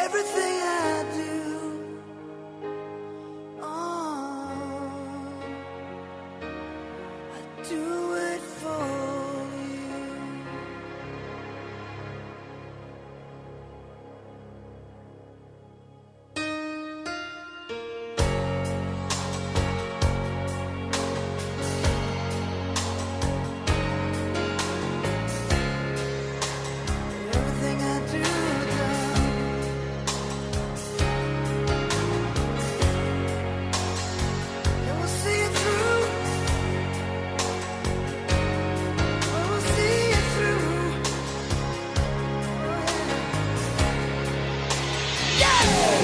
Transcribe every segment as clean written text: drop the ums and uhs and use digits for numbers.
everything I do. Oh, I do it for you. Everything I do, it will see it through. I will see it through. Oh, yeah.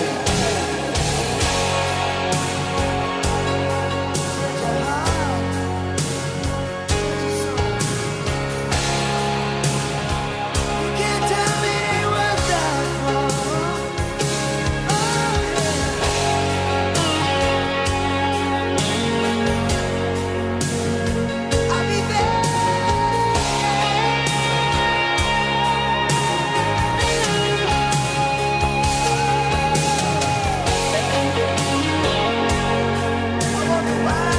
Such a heart, such a soul. You can't tell me it ain't worth that for. I'll be there. I wonder why.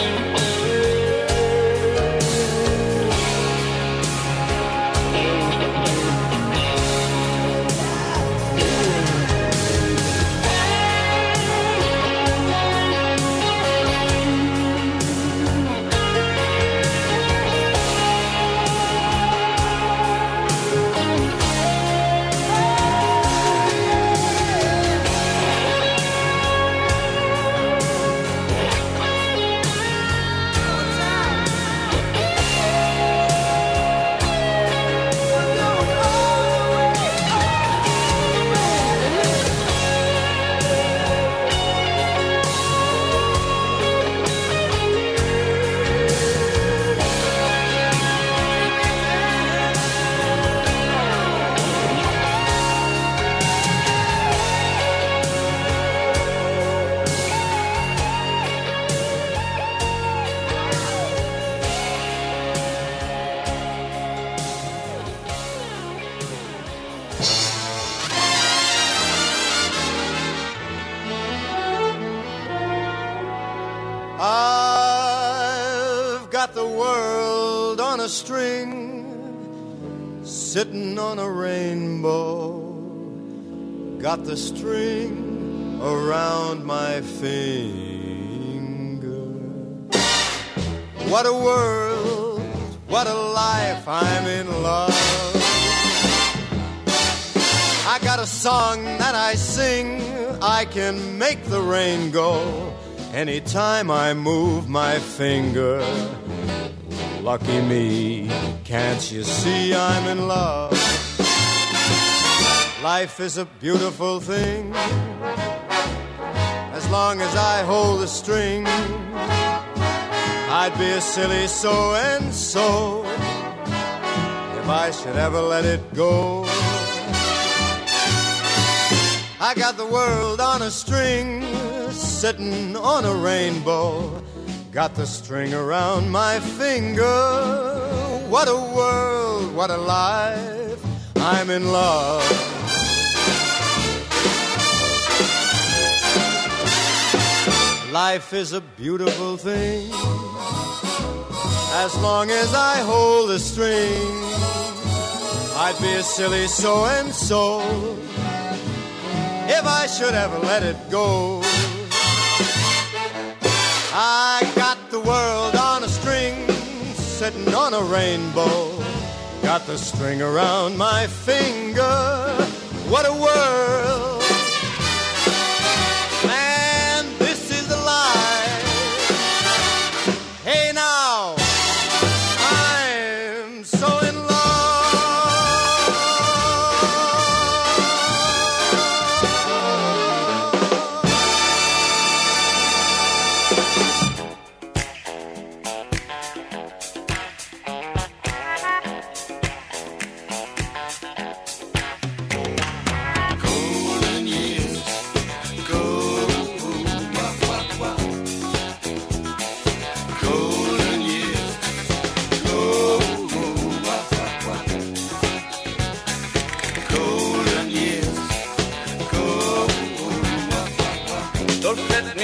I've got the world on a string, sitting on a rainbow. Got the string around my finger. What a world, what a life, I'm in love. I got a song that I sing, I can make the rain go anytime I move my finger. Lucky me, can't you see I'm in love? Life is a beautiful thing, as long as I hold the string. I'd be a silly so-and-so if I should ever let it go. I got the world on a string, sitting on a rainbow. Got the string around my finger. What a world, what a life, I'm in love. Life is a beautiful thing, as long as I hold the string. I'd be a silly so-and-so if I should ever let it go. I got the world on a string, sitting on a rainbow. Got the string around my finger. What a world, man, this is the life. Hey now, I'm so in love. Cold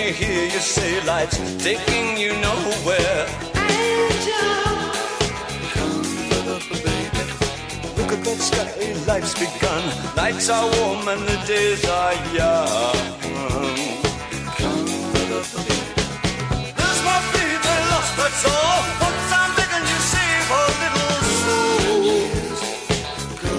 they hear you say life's taking you nowhere. Angel, come up, baby. Look at that sky, life's begun. Nights are warm and the days are young. Come up, baby. This might be the lost, that's all. What I'm begging you save a little souls. Go.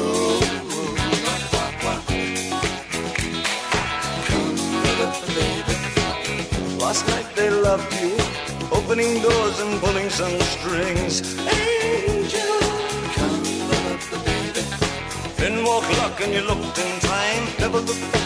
Come up, baby. Last night they loved you, opening doors and pulling some strings. angel, Come up, baby. Then walk luck and you looked in time. Never looked